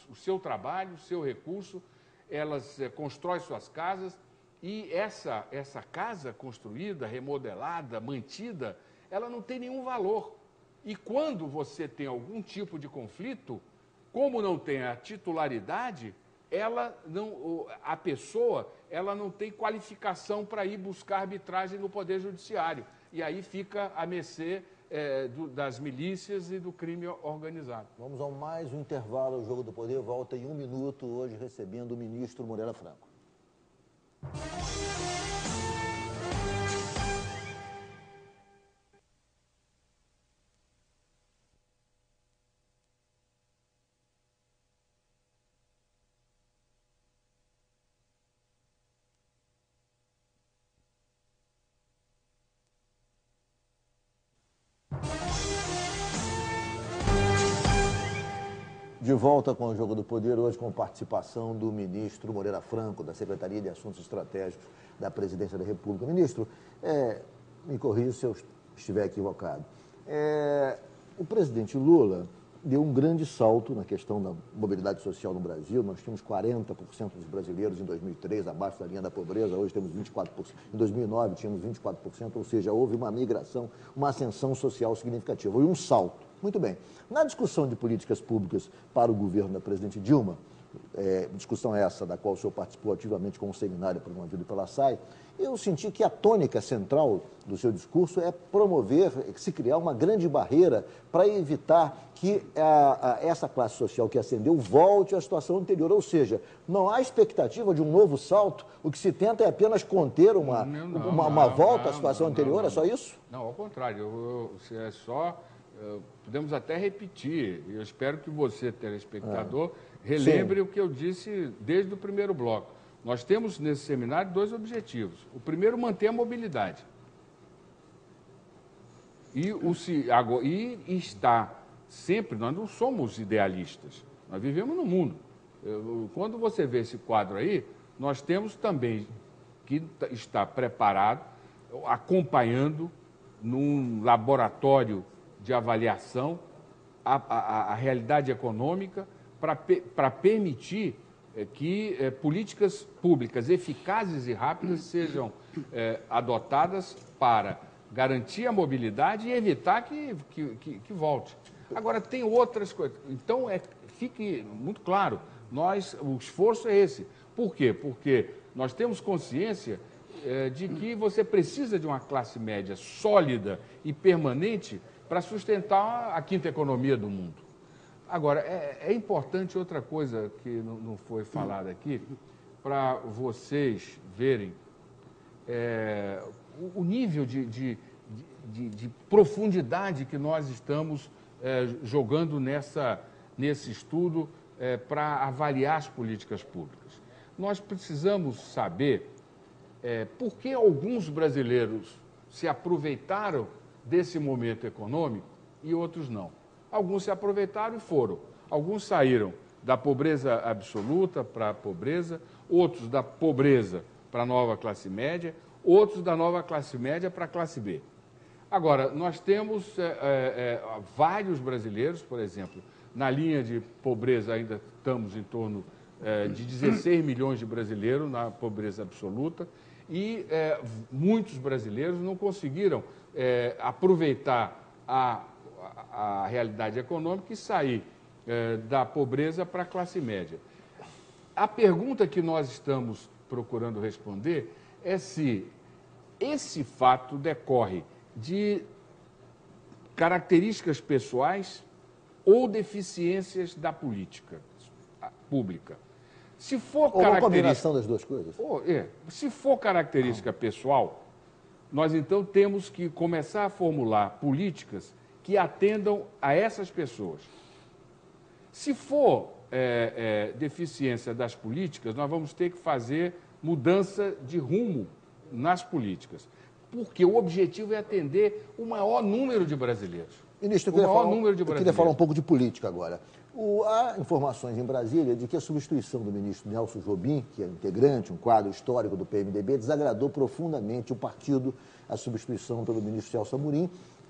o seu trabalho, o seu recurso, elas constroem suas casas e essa casa construída, remodelada, mantida, ela não tem nenhum valor. E quando você tem algum tipo de conflito, como não tem a titularidade, a pessoa ela não tem qualificação para ir buscar arbitragem no Poder Judiciário. E aí fica à mercê das milícias e do crime organizado. Vamos a mais um intervalo ao Jogo do Poder. Volta em 1 minuto, hoje recebendo o ministro Moreira Franco. De volta com o Jogo do Poder, hoje com participação do ministro Moreira Franco, da Secretaria de Assuntos Estratégicos da Presidência da República. Ministro, me corrija se eu estiver equivocado. O presidente Lula deu um grande salto na questão da mobilidade social no Brasil. Nós tínhamos 40% dos brasileiros em 2003 abaixo da linha da pobreza, hoje temos 24%. Em 2009 tínhamos 24%, ou seja, houve uma migração, uma ascensão social significativa. Houve um salto. Muito bem. Na discussão de políticas públicas para o governo da presidente Dilma, discussão essa da qual o senhor participou ativamente com o Seminário promovido pela SAI, eu senti que a tônica central do seu discurso é promover, se criar uma grande barreira para evitar que essa classe social que ascendeu volte à situação anterior. Ou seja, não há expectativa de um novo salto, o que se tenta é apenas conter uma volta à situação anterior, é só isso? Não, ao contrário, é só... podemos até repetir, eu espero que você, telespectador, relembre o que eu disse desde o primeiro bloco. Nós temos nesse seminário 2 objetivos. O primeiro, manter a mobilidade. E está sempre, nós não somos idealistas, nós vivemos no mundo. Quando você vê esse quadro aí, nós temos também que estar preparado, acompanhando num laboratório de avaliação a realidade econômica para permitir que políticas públicas eficazes e rápidas sejam adotadas para garantir a mobilidade e evitar que volte. Agora, tem outras coisas. Então, fique muito claro, o esforço é esse. Por quê? Porque nós temos consciência de que você precisa de uma classe média sólida e permanente para sustentar a quinta economia do mundo. Agora, é importante outra coisa que não foi falada aqui, para vocês verem o nível de profundidade que nós estamos jogando nesse estudo para avaliar as políticas públicas. Nós precisamos saber por que alguns brasileiros se aproveitaram desse momento econômico e outros não. Alguns se aproveitaram e foram. Alguns saíram da pobreza absoluta para a pobreza, outros da pobreza para a nova classe média, outros da nova classe média para a classe B. Agora, nós temos vários brasileiros, por exemplo, na linha de pobreza ainda estamos em torno de 16 milhões de brasileiros na pobreza absoluta e muitos brasileiros não conseguiram aproveitar a realidade econômica e sair da pobreza para a classe média. A pergunta que nós estamos procurando responder é se esse fato decorre de características pessoais ou deficiências da política pública. Se for uma combinação das duas coisas. Se for característica pessoal, nós então temos que começar a formular políticas que atendam a essas pessoas. Se for deficiência das políticas, nós vamos ter que fazer mudança de rumo nas políticas, porque o objetivo é atender o maior número de brasileiros. Ministro, eu queria falar um pouco de política agora. Há informações em Brasília de que a substituição do ministro Nelson Jobim, que é integrante, um quadro histórico do PMDB, desagradou profundamente o partido, a substituição pelo ministro Celso Amorim,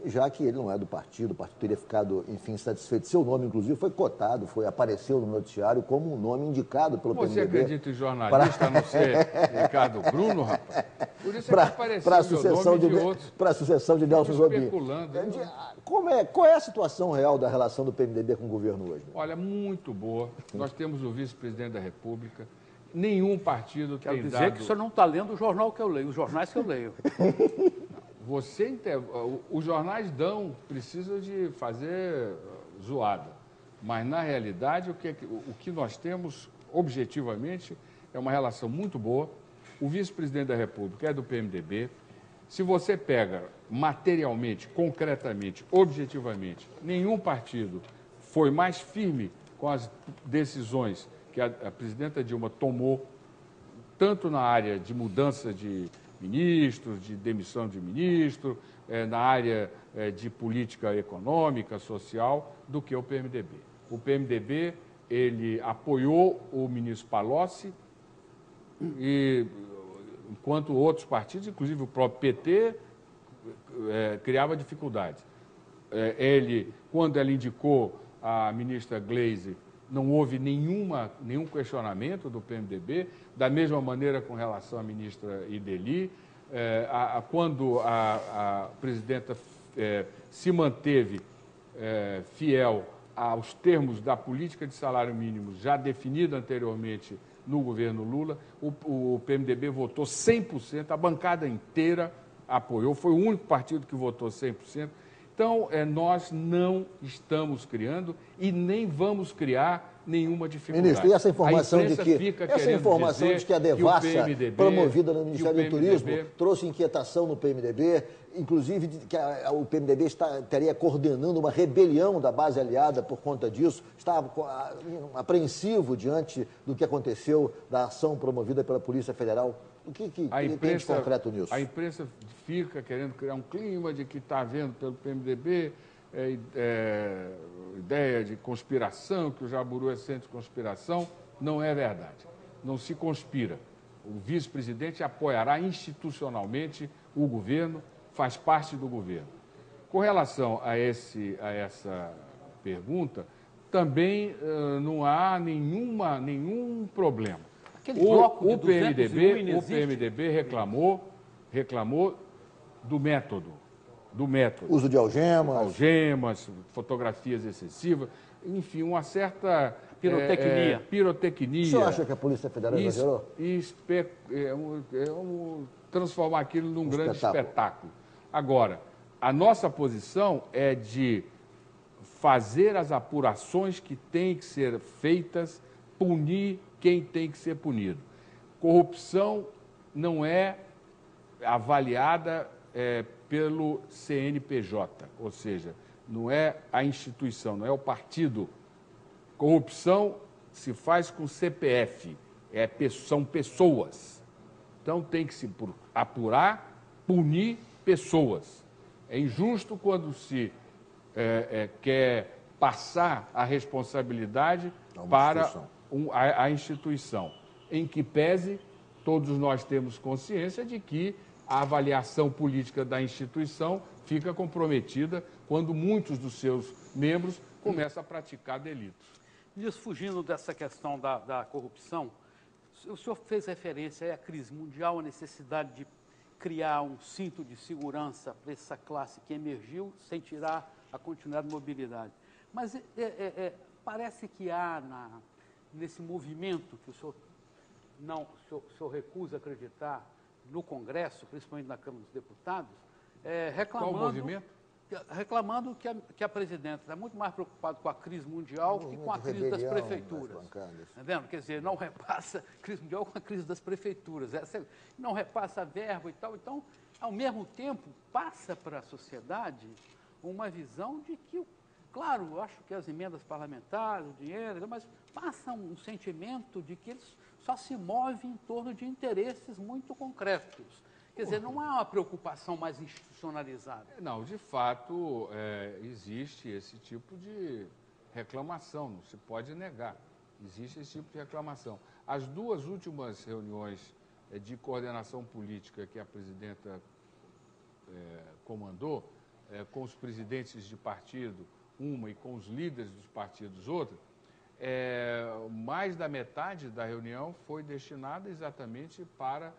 já que ele não é do partido, o partido teria ficado, enfim, satisfeito. Seu nome, inclusive, foi cotado, apareceu no noticiário como um nome indicado pelo PMDB. Você acredita em jornalista, a não ser Ricardo Bruno, rapaz? Por isso é que apareceu o meu nome de outros. Para a sucessão de Nelson Jobim. Especulando. Qual é a situação real da relação do PMDB com o governo hoje? Olha, muito boa. Nós temos o vice-presidente da República. Nenhum partido tem dado... Quero dizer que o senhor não está lendo o jornal que eu leio, os jornais que eu leio. Os jornais precisam de fazer zoada. Mas, na realidade, o que nós temos, objetivamente, é uma relação muito boa. O vice-presidente da República é do PMDB. Se você pega materialmente, concretamente, objetivamente, nenhum partido foi mais firme com as decisões que a presidenta Dilma tomou, tanto na área de mudança de ministros, de demissão de ministro, na área de política econômica, social, do que o PMDB. O PMDB, ele apoiou o ministro Palocci, enquanto outros partidos, inclusive o próprio PT, criava dificuldades. Quando ela indicou a ministra Gleisi, não houve nenhum questionamento do PMDB, da mesma maneira com relação à ministra Ideli. Quando a presidenta se manteve fiel aos termos da política de salário mínimo já definida anteriormente no governo Lula, o PMDB votou 100%, a bancada inteira apoiou, foi o único partido que votou 100%. Então, nós não estamos criando e nem vamos criar nenhuma dificuldade. Ministro, e essa informação de que a devassa promovida no Ministério do Turismo trouxe inquietação no PMDB, inclusive que o PMDB estaria coordenando uma rebelião da base aliada por conta disso, estava apreensivo diante do que aconteceu da ação promovida pela Polícia Federal. O que tem de concreto nisso? A imprensa fica querendo criar um clima de que está havendo pelo PMDB ideia de conspiração, que o Jaburu é centro de conspiração. Não é verdade. Não se conspira. O vice-presidente apoiará institucionalmente o governo, faz parte do governo. Com relação a essa pergunta, também não há nenhum problema. O PMDB reclamou do método. Uso de algemas, fotografias excessivas, enfim, uma certa pirotecnia. O senhor acha que a Polícia Federal exagerou? Transformar aquilo num grande espetáculo. Agora, a nossa posição é de fazer as apurações que têm que ser feitas, punir quem tem que ser punido. Corrupção não é avaliada pelo CNPJ, ou seja, não é a instituição, não é o partido. Corrupção se faz com CPF, são pessoas. Então tem que se apurar, punir pessoas. É injusto quando se quer passar a responsabilidade para a instituição, em que pese todos nós temos consciência de que a avaliação política da instituição fica comprometida quando muitos dos seus membros começam a praticar delitos. Isso, fugindo dessa questão da corrupção, o senhor fez referência à crise mundial, a necessidade de criar um cinto de segurança para essa classe que emergiu sem tirar a continuidade de mobilidade. Mas parece que há nesse movimento que o senhor recusa acreditar no Congresso, principalmente na Câmara dos Deputados, reclamando... Qual movimento? Reclamando que a presidenta está muito mais preocupada com a crise mundial que com a crise das prefeituras. Está vendo? Quer dizer, não repassa a crise mundial com a crise das prefeituras. Não repassa a verba e tal. Então, ao mesmo tempo, passa para a sociedade uma visão de que, claro, eu acho que as emendas parlamentares, o dinheiro, mas passa um sentimento de que eles só se movem em torno de interesses muito concretos. Quer dizer, não há uma preocupação mais institucionalizada. Não, de fato, existe esse tipo de reclamação, não se pode negar. Existe esse tipo de reclamação. As duas últimas reuniões de coordenação política que a presidenta comandou, com os presidentes de partido uma e com os líderes dos partidos outra, mais da metade da reunião foi destinada exatamente para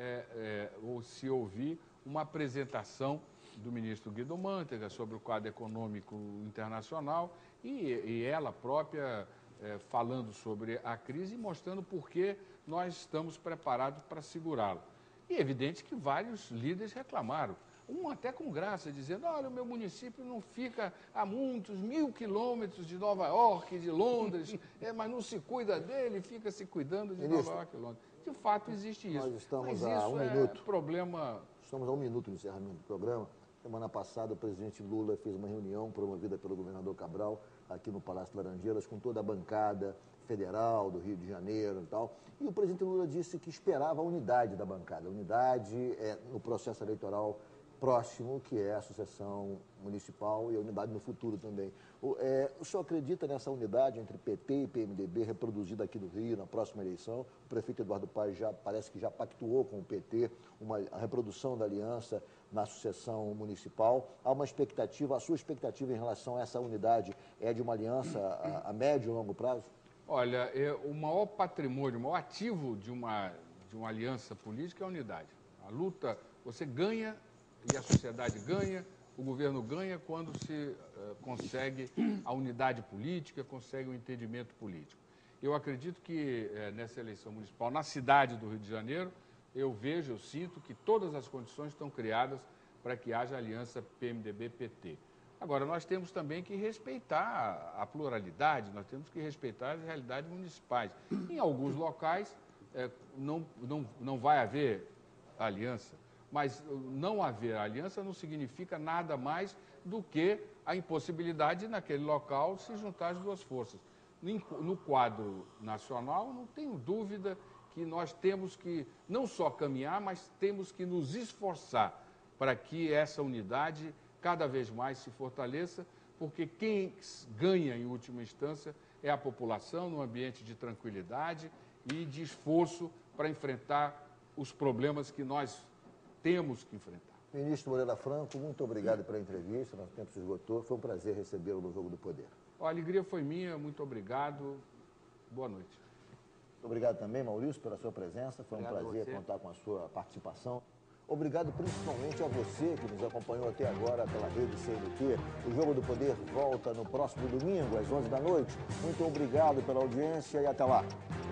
se ouvir uma apresentação do ministro Guido Mantega sobre o quadro econômico internacional e ela própria falando sobre a crise e mostrando por que nós estamos preparados para segurá-la. E é evidente que vários líderes reclamaram, um até com graça, dizendo, olha, o meu município não fica a muitos 1000 quilômetros de Nova York, de Londres, mas não se cuida dele, fica se cuidando de Nova York e Londres. De fato, existe isso. Nós estamos mas a isso um é minuto. Problema... Estamos a 1 minuto do encerramento do programa. Semana passada, o presidente Lula fez uma reunião promovida pelo governador Cabral, aqui no Palácio Laranjeiras, com toda a bancada federal do Rio de Janeiro e tal. E o presidente Lula disse que esperava a unidade da bancada, a unidade no processo eleitoral próximo, que é a sucessão municipal e a unidade no futuro também. O senhor acredita nessa unidade entre PT e PMDB reproduzida aqui no Rio na próxima eleição? O prefeito Eduardo Paes parece que já pactuou com o PT a reprodução da aliança na sucessão municipal. Há uma expectativa, a sua expectativa em relação a essa unidade é de uma aliança a médio e longo prazo? Olha, o maior patrimônio, o maior ativo de uma aliança política é a unidade. A luta, você ganha e a sociedade ganha, o governo ganha quando se consegue a unidade política, consegue o entendimento político. Eu acredito que nessa eleição municipal, na cidade do Rio de Janeiro, eu sinto que todas as condições estão criadas para que haja aliança PMDB-PT. Agora, nós temos também que respeitar a pluralidade, nós temos que respeitar as realidades municipais. Em alguns locais não vai haver aliança, mas não haver aliança não significa nada mais do que a impossibilidade naquele local se juntar as duas forças. No quadro nacional, não tenho dúvida que nós temos que não só caminhar, mas temos que nos esforçar para que essa unidade cada vez mais se fortaleça, porque quem ganha, em última instância, é a população, num ambiente de tranquilidade e de esforço para enfrentar os problemas que nós temos que enfrentar. Ministro Moreira Franco, muito obrigado pela entrevista, nosso tempo se esgotou, foi um prazer recebê-lo no Jogo do Poder. A alegria foi minha, muito obrigado, boa noite. Muito obrigado também, Maurício, pela sua presença, foi um prazer contar com a sua participação. Obrigado principalmente a você que nos acompanhou até agora pela rede CNT. O Jogo do Poder volta no próximo domingo, às 11 da noite. Muito obrigado pela audiência e até lá.